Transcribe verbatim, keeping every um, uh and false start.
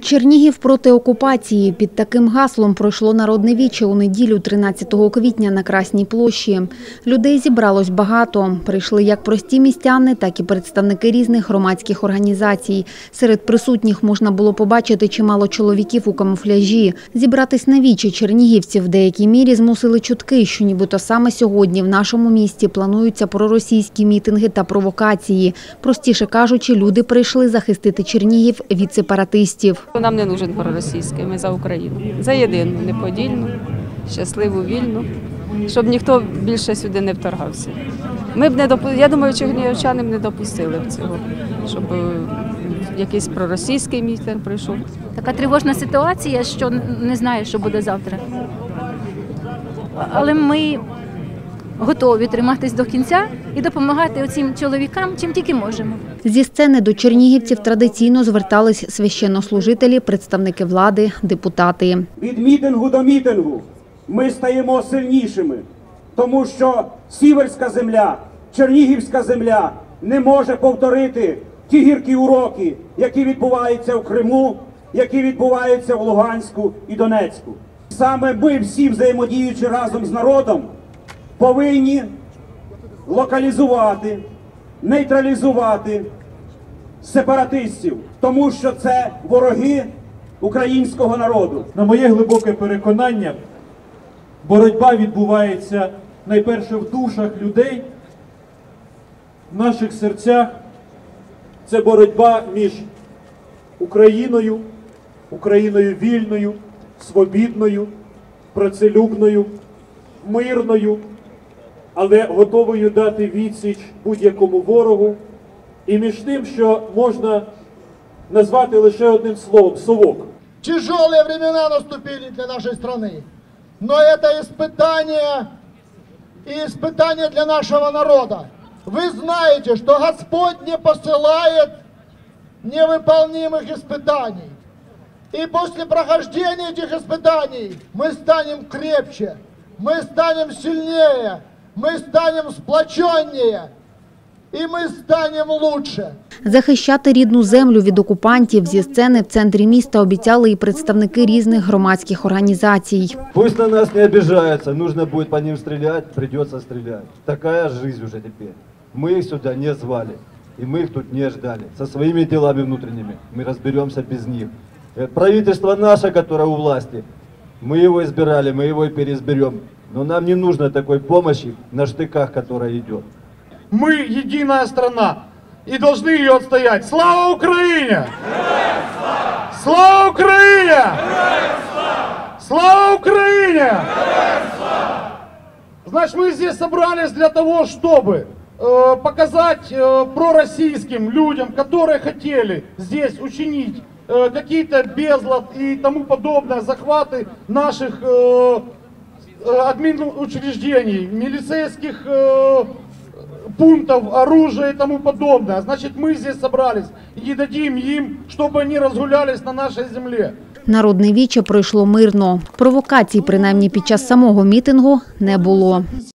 Чернігів проти окупації. Під таким гаслом пройшло народне віче у неділю тринадцятого квітня на Красній площі. Людей зібралось багато. Прийшли як прості містяни, так і представники різних громадських організацій. Серед присутніх можна було побачити чимало чоловіків у камуфляжі. Зібратись на віче чернігівців в деякій мірі змусили чутки, що нібито саме сьогодні в нашому місті плануються проросійські мітинги та провокації. Простіше кажучи, люди прийшли захистити Чернігів від сепаратистів. Нам не нужен проросійський, ми за Україну. За єдину, неподільну, щасливу, вільну, щоб ніхто більше сюди не вторгався. Ми б не допу... Я думаю, чернігівчани б не допустили б цього, щоб якийсь проросійський мітинг прийшов. Така тривожна ситуація, що не знаю, що буде завтра. Але ми готові триматись до кінця і допомагати оцим чоловікам, чим тільки можемо. Зі сцени до чернігівців традиційно звертались священнослужителі, представники влади, депутати. Від мітингу до мітингу ми стаємо сильнішими, тому що сіверська земля, чернігівська земля не може повторити ті гіркі уроки, які відбуваються в Криму, які відбуваються в Луганську і Донецьку. Саме ми всі, взаємодіючи разом з народом, повинні локалізувати, нейтралізувати сепаратистів, тому що це вороги українського народу. На моє глибоке переконання, боротьба відбувається найперше в душах людей, в наших серцях. Це боротьба між Україною, Україною вільною, свобідною, працелюбною, мирною, але готовою дати відсіч будь-якому ворогу, і між тим, що можна назвати лише одним словом – совок. Тяжелые времена наступили для нашей страны, но это испытание и испытание для нашего народа. Вы знаете, что Господь не посылает невыполнимых испытаний. И после прохождения этих испытаний мы станем крепче, мы станем сильнее, мы станем сплоченнее, і ми станемо лучше. Захищати рідну землю від окупантів зі сцени в центрі міста обіцяли і представники різних громадських організацій. Пусть на нас не обижаются, нужно будет по ним стрелять, придется стрелять. Такая жизнь уже теперь. Мы их сюда не звали, и мы их тут не ждали. Со своими делами внутренними мы разберемся без них. Правительство наше, которое у власти, мы его избирали, мы его и переизберем. Но нам не нужно такой помощи на штыках, которая идет. Мы единая страна и должны ее отстоять. Слава Украине! Слава Украине! Слава Украине! Значит, мы здесь собрались для того, чтобы э, показать э, пророссийским людям, которые хотели здесь учинить э, какие-то безлад и тому подобное, захваты наших э, админучреждений, милицейских э, пунктов, оружия и тому подобное. Значит, мы здесь собрались и не дадим им, чтобы они разгулялись на нашей земле. Народне віче пройшло мирно. Провокацій, принаймні під час самого мітингу, не було.